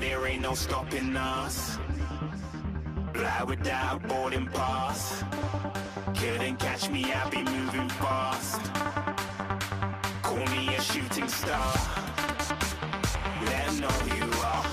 there ain't no stopping us. Fly without boarding pass. Couldn't catch me, I'll be moving fast. Call me a shooting star. Let 'em know who you are.